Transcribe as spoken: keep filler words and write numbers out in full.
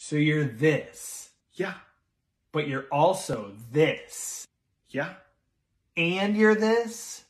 So you're this. Yeah. But you're also this. Yeah. And you're this?